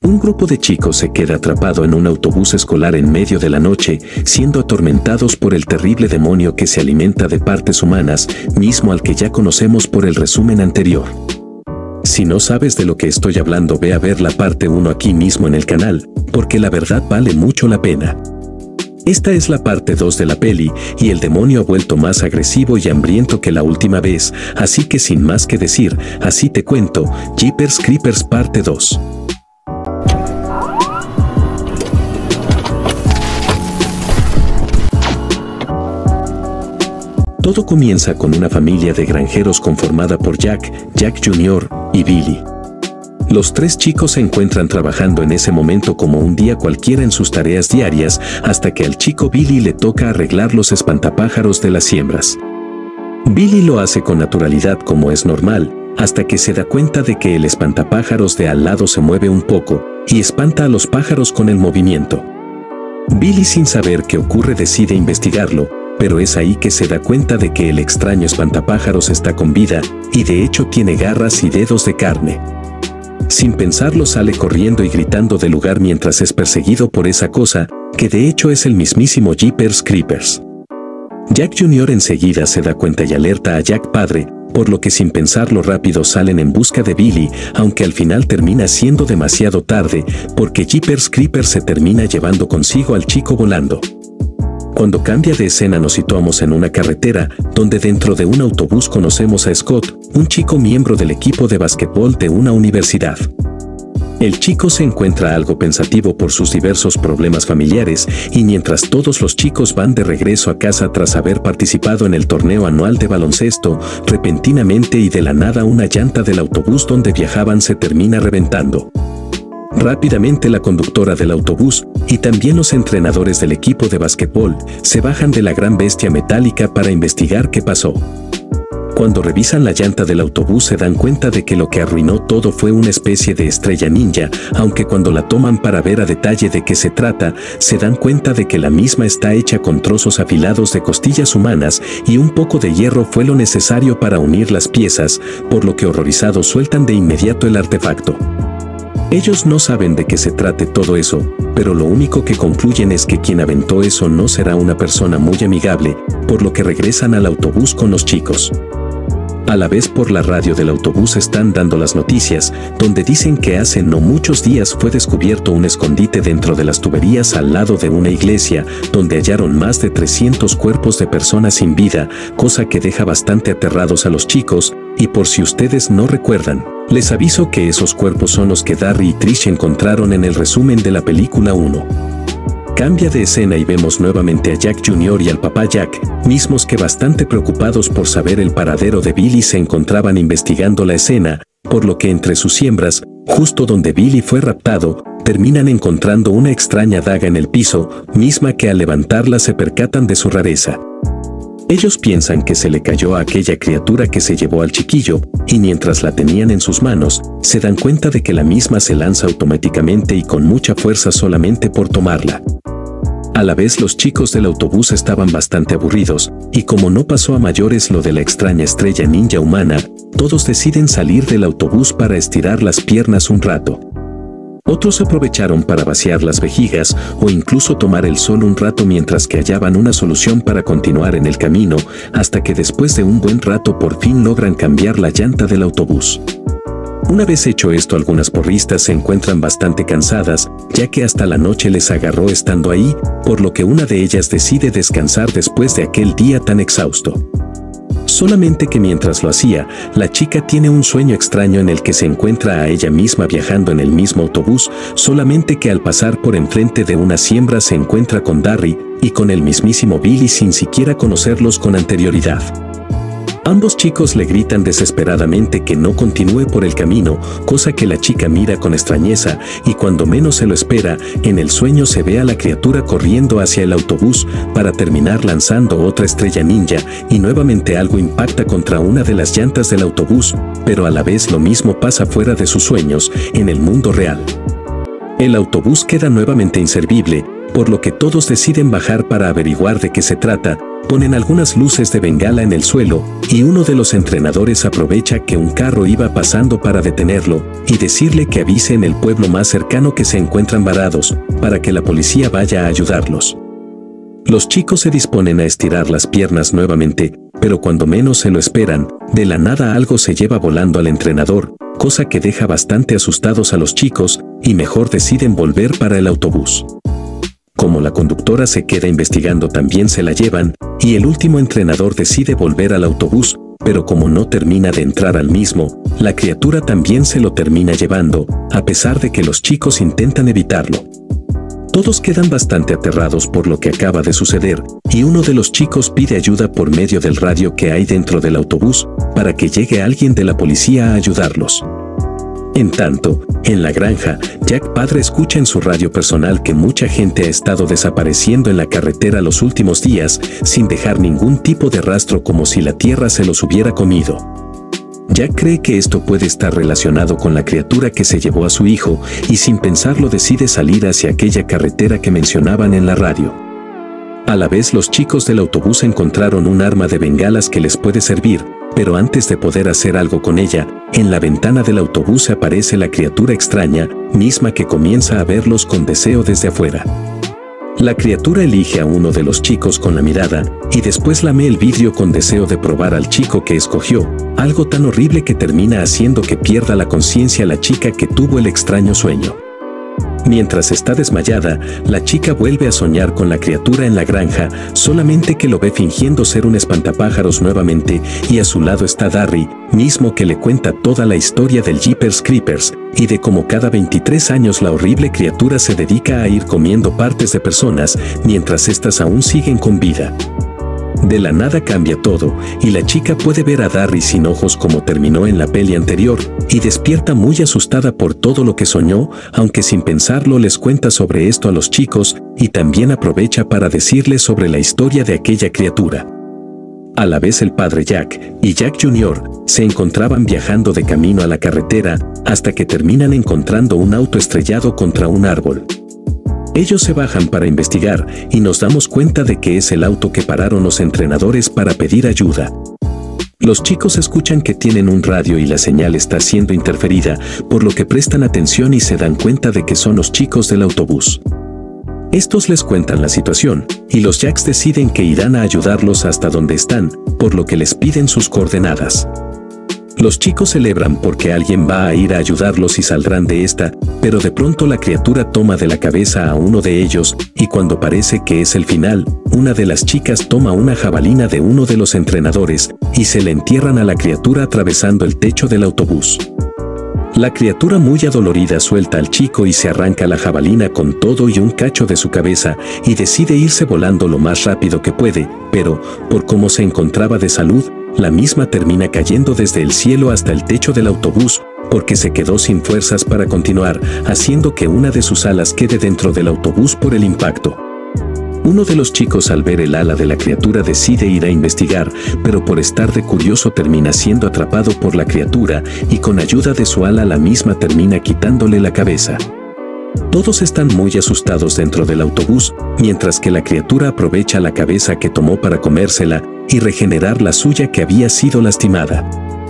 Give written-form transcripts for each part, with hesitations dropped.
Un grupo de chicos se queda atrapado en un autobús escolar en medio de la noche, siendo atormentados por el terrible demonio que se alimenta de partes humanas, mismo al que ya conocemos por el resumen anterior. Si no sabes de lo que estoy hablando, ve a ver la parte 1 aquí mismo en el canal, porque la verdad vale mucho la pena. Esta es la parte 2 de la peli, y el demonio ha vuelto más agresivo y hambriento que la última vez, así que sin más que decir, así te cuento, Jeepers Creepers parte 2. Todo comienza con una familia de granjeros conformada por Jack, Jack Jr. y Billy. Los tres chicos se encuentran trabajando en ese momento como un día cualquiera en sus tareas diarias, hasta que al chico Billy le toca arreglar los espantapájaros de las siembras. Billy lo hace con naturalidad como es normal, hasta que se da cuenta de que el espantapájaros de al lado se mueve un poco, y espanta a los pájaros con el movimiento. Billy, sin saber qué ocurre, decide investigarlo, pero es ahí que se da cuenta de que el extraño espantapájaros está con vida, y de hecho tiene garras y dedos de carne. Sin pensarlo sale corriendo y gritando del lugar mientras es perseguido por esa cosa, que de hecho es el mismísimo Jeepers Creepers. Jack Jr. enseguida se da cuenta y alerta a Jack padre, por lo que sin pensarlo rápido salen en busca de Billy, aunque al final termina siendo demasiado tarde, porque Jeepers Creepers se termina llevando consigo al chico volando. Cuando cambia de escena nos situamos en una carretera, donde dentro de un autobús conocemos a Scott, un chico miembro del equipo de básquetbol de una universidad. El chico se encuentra algo pensativo por sus diversos problemas familiares, y mientras todos los chicos van de regreso a casa tras haber participado en el torneo anual de baloncesto, repentinamente y de la nada una llanta del autobús donde viajaban se termina reventando. Rápidamente la conductora del autobús y también los entrenadores del equipo de básquetbol se bajan de la gran bestia metálica para investigar qué pasó. Cuando revisan la llanta del autobús se dan cuenta de que lo que arruinó todo fue una especie de estrella ninja, aunque cuando la toman para ver a detalle de qué se trata, se dan cuenta de que la misma está hecha con trozos afilados de costillas humanas y un poco de hierro fue lo necesario para unir las piezas, por lo que horrorizados sueltan de inmediato el artefacto. Ellos no saben de qué se trate todo eso, pero lo único que concluyen es que quien aventó eso no será una persona muy amigable, por lo que regresan al autobús con los chicos. A la vez por la radio del autobús están dando las noticias, donde dicen que hace no muchos días fue descubierto un escondite dentro de las tuberías al lado de una iglesia, donde hallaron más de 300 cuerpos de personas sin vida, cosa que deja bastante aterrados a los chicos, y por si ustedes no recuerdan, les aviso que esos cuerpos son los que Darry y Trish encontraron en el resumen de la película 1. Cambia de escena y vemos nuevamente a Jack Jr. y al papá Jack, mismos que bastante preocupados por saber el paradero de Billy se encontraban investigando la escena, por lo que entre sus siembras, justo donde Billy fue raptado, terminan encontrando una extraña daga en el piso, misma que al levantarla se percatan de su rareza. Ellos piensan que se le cayó a aquella criatura que se llevó al chiquillo, y mientras la tenían en sus manos, se dan cuenta de que la misma se lanza automáticamente y con mucha fuerza solamente por tomarla. A la vez los chicos del autobús estaban bastante aburridos, y como no pasó a mayores lo de la extraña estrella ninja humana, todos deciden salir del autobús para estirar las piernas un rato. Otros aprovecharon para vaciar las vejigas o incluso tomar el sol un rato mientras que hallaban una solución para continuar en el camino, hasta que después de un buen rato por fin logran cambiar la llanta del autobús. Una vez hecho esto, algunas porristas se encuentran bastante cansadas, ya que hasta la noche les agarró estando ahí, por lo que una de ellas decide descansar después de aquel día tan exhausto. Solamente que mientras lo hacía, la chica tiene un sueño extraño en el que se encuentra a ella misma viajando en el mismo autobús, solamente que al pasar por enfrente de una siembra se encuentra con Darry y con el mismísimo Billy sin siquiera conocerlos con anterioridad. Ambos chicos le gritan desesperadamente que no continúe por el camino, cosa que la chica mira con extrañeza, y cuando menos se lo espera, en el sueño se ve a la criatura corriendo hacia el autobús para terminar lanzando otra estrella ninja, y nuevamente algo impacta contra una de las llantas del autobús, pero a la vez lo mismo pasa fuera de sus sueños, en el mundo real. El autobús queda nuevamente inservible, por lo que todos deciden bajar para averiguar de qué se trata, ponen algunas luces de bengala en el suelo y uno de los entrenadores aprovecha que un carro iba pasando para detenerlo y decirle que avise en el pueblo más cercano que se encuentran varados para que la policía vaya a ayudarlos. Los chicos se disponen a estirar las piernas nuevamente, pero cuando menos se lo esperan, de la nada algo se lleva volando al entrenador, cosa que deja bastante asustados a los chicos y mejor deciden volver para el autobús. Como la conductora se queda investigando, también se la llevan y el último entrenador decide volver al autobús, pero como no termina de entrar al mismo, la criatura también se lo termina llevando, a pesar de que los chicos intentan evitarlo. Todos quedan bastante aterrados por lo que acaba de suceder, y uno de los chicos pide ayuda por medio del radio que hay dentro del autobús, para que llegue alguien de la policía a ayudarlos. En tanto, en la granja, Jack padre escucha en su radio personal que mucha gente ha estado desapareciendo en la carretera los últimos días, sin dejar ningún tipo de rastro, como si la tierra se los hubiera comido. Jack cree que esto puede estar relacionado con la criatura que se llevó a su hijo y sin pensarlo decide salir hacia aquella carretera que mencionaban en la radio. A la vez los chicos del autobús encontraron un arma de bengalas que les puede servir, pero antes de poder hacer algo con ella, en la ventana del autobús aparece la criatura extraña, misma que comienza a verlos con deseo desde afuera. La criatura elige a uno de los chicos con la mirada y después lame el vidrio con deseo de probar al chico que escogió, algo tan horrible que termina haciendo que pierda la conciencia la chica que tuvo el extraño sueño. Mientras está desmayada, la chica vuelve a soñar con la criatura en la granja, solamente que lo ve fingiendo ser un espantapájaros nuevamente, y a su lado está Darry, mismo que le cuenta toda la historia del Jeepers Creepers, y de cómo cada 23 años la horrible criatura se dedica a ir comiendo partes de personas, mientras éstas aún siguen con vida. De la nada cambia todo, y la chica puede ver a Darry sin ojos como terminó en la peli anterior, y despierta muy asustada por todo lo que soñó, aunque sin pensarlo les cuenta sobre esto a los chicos, y también aprovecha para decirles sobre la historia de aquella criatura. A la vez el padre Jack y Jack Jr. se encontraban viajando de camino a la carretera, hasta que terminan encontrando un auto estrellado contra un árbol. Ellos se bajan para investigar y nos damos cuenta de que es el auto que pararon los entrenadores para pedir ayuda. Los chicos escuchan que tienen un radio y la señal está siendo interferida, por lo que prestan atención y se dan cuenta de que son los chicos del autobús. Estos les cuentan la situación y los Jacks deciden que irán a ayudarlos hasta donde están, por lo que les piden sus coordenadas. Los chicos celebran porque alguien va a ir a ayudarlos y saldrán de esta, pero de pronto la criatura toma de la cabeza a uno de ellos, y cuando parece que es el final, una de las chicas toma una jabalina de uno de los entrenadores, y se le entierran a la criatura atravesando el techo del autobús. La criatura muy adolorida suelta al chico y se arranca la jabalina con todo y un cacho de su cabeza, y decide irse volando lo más rápido que puede, pero, por cómo se encontraba de salud, la misma termina cayendo desde el cielo hasta el techo del autobús, porque se quedó sin fuerzas para continuar, haciendo que una de sus alas quede dentro del autobús por el impacto. Uno de los chicos al ver el ala de la criatura decide ir a investigar, pero por estar de curioso termina siendo atrapado por la criatura y con ayuda de su ala la misma termina quitándole la cabeza. Todos están muy asustados dentro del autobús, mientras que la criatura aprovecha la cabeza que tomó para comérsela y regenerar la suya que había sido lastimada.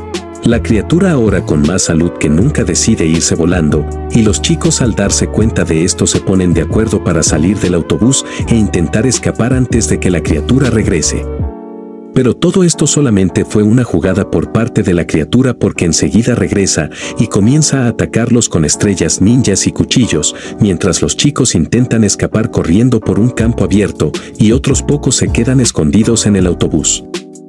La criatura ahora con más salud que nunca decide irse volando, y los chicos al darse cuenta de esto se ponen de acuerdo para salir del autobús e intentar escapar antes de que la criatura regrese. Pero todo esto solamente fue una jugada por parte de la criatura, porque enseguida regresa y comienza a atacarlos con estrellas ninjas y cuchillos, mientras los chicos intentan escapar corriendo por un campo abierto y otros pocos se quedan escondidos en el autobús.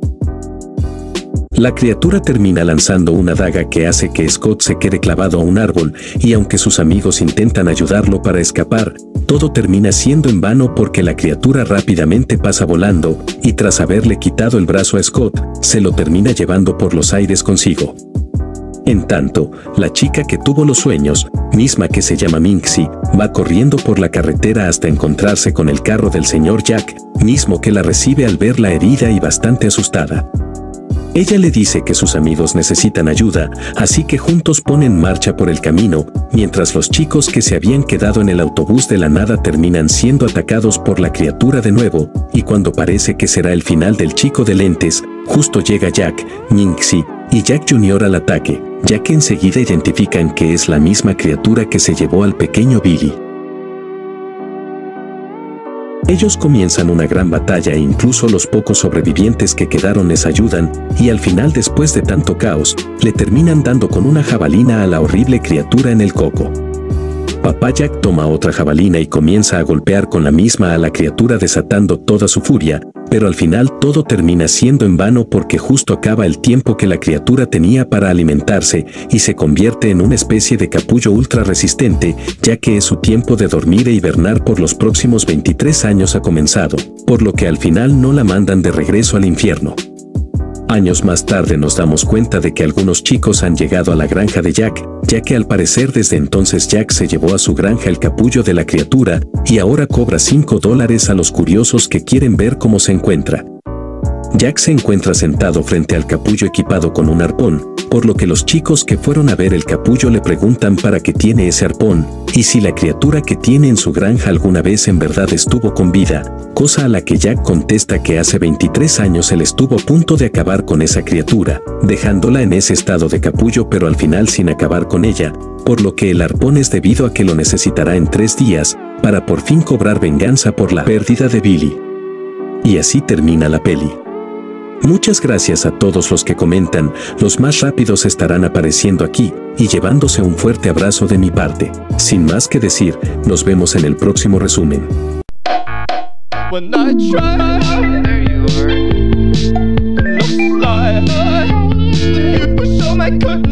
La criatura termina lanzando una daga que hace que Scott se quede clavado a un árbol, y aunque sus amigos intentan ayudarlo para escapar, todo termina siendo en vano porque la criatura rápidamente pasa volando, y tras haberle quitado el brazo a Scott, se lo termina llevando por los aires consigo. En tanto, la chica que tuvo los sueños, misma que se llama Minxie, va corriendo por la carretera hasta encontrarse con el carro del señor Jack, mismo que la recibe al verla herida y bastante asustada. Ella le dice que sus amigos necesitan ayuda, así que juntos ponen marcha por el camino, mientras los chicos que se habían quedado en el autobús de la nada terminan siendo atacados por la criatura de nuevo, y cuando parece que será el final del chico de lentes, justo llega Jack, Ningxi y Jack Jr. al ataque, ya que enseguida identifican que es la misma criatura que se llevó al pequeño Billy. Ellos comienzan una gran batalla e incluso los pocos sobrevivientes que quedaron les ayudan, y al final, después de tanto caos, le terminan dando con una jabalina a la horrible criatura en el coco. Papá Jack toma otra jabalina y comienza a golpear con la misma a la criatura desatando toda su furia, pero al final todo termina siendo en vano porque justo acaba el tiempo que la criatura tenía para alimentarse y se convierte en una especie de capullo ultra resistente, ya que es su tiempo de dormir e hibernar por los próximos 23 años ha comenzado, por lo que al final no la mandan de regreso al infierno. Años más tarde nos damos cuenta de que algunos chicos han llegado a la granja de Jack, ya que al parecer desde entonces Jack se llevó a su granja el capullo de la criatura y ahora cobra $5 a los curiosos que quieren ver cómo se encuentra. Jack se encuentra sentado frente al capullo equipado con un arpón, por lo que los chicos que fueron a ver el capullo le preguntan para qué tiene ese arpón, y si la criatura que tiene en su granja alguna vez en verdad estuvo con vida, cosa a la que Jack contesta que hace 23 años él estuvo a punto de acabar con esa criatura, dejándola en ese estado de capullo pero al final sin acabar con ella, por lo que el arpón es debido a que lo necesitará en 3 días, para por fin cobrar venganza por la pérdida de Billy. Y así termina la peli. Muchas gracias a todos los que comentan, los más rápidos estarán apareciendo aquí, y llevándose un fuerte abrazo de mi parte. Sin más que decir, nos vemos en el próximo resumen. When I try, there you are. Looks like you push all my curtains.